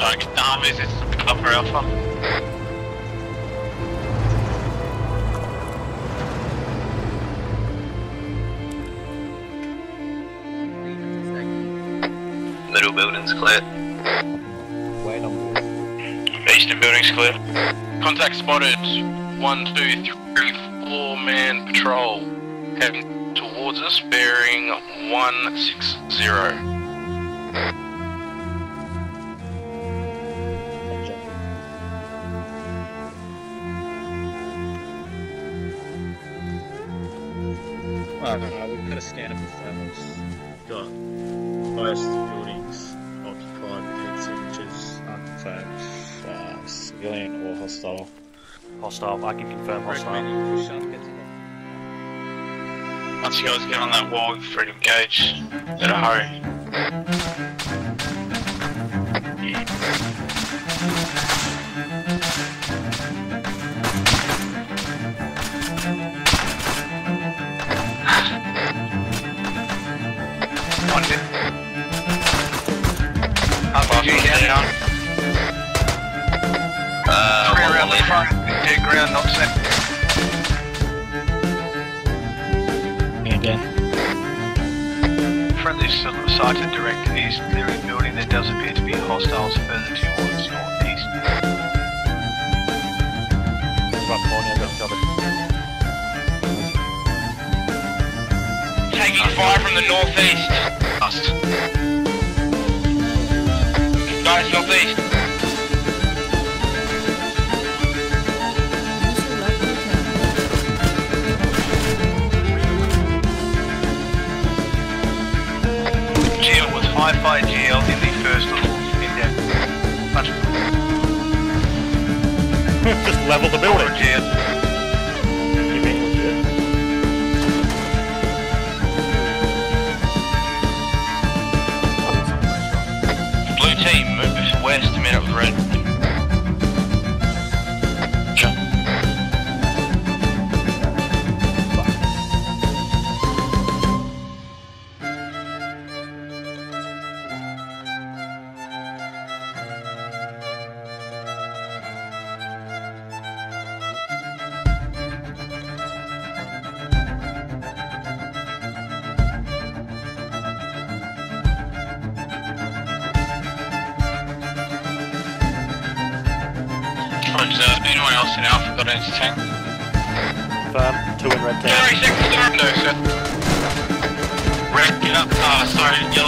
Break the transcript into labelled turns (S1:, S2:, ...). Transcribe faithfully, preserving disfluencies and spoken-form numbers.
S1: Bantam, is this cover Alpha?
S2: Middle building's clear.
S3: Wait on board.
S1: Eastern building's clear. Contact spotted. One, two, three, four man patrol. Heading towards us, bearing one six zero.
S3: Well, uh, we've got a scan of the thermals. Got most buildings occupied with heat signatures unconfirmed. Uh, civilian or hostile.
S4: Hostile, I can confirm hostile.
S3: Recommending push up, get to them.
S1: Once you guys get on that wall, free to engage. Better hurry. One bit. Up, you down.
S2: Uh,
S1: Three
S2: one
S1: around the
S2: more
S1: front. Dead ground, not set.
S3: Okay.
S1: Friendly sighted direct east, clearing building. There does appear to be hostiles further towards northeast.
S4: Right corner, I've got covered.
S1: Taking fire from the northeast. Dust. Guys, northeast. G L was high fire G L in the first little in-depth. Much.
S4: Just level the building.
S1: G L.
S4: You mean legit?
S1: Blue team, move west to meet up with red. Roger, anyone else in Alpha got anything?
S4: Confirm, two in red team.
S1: Three seconds to window, sir. Red, get up. Ah, sorry,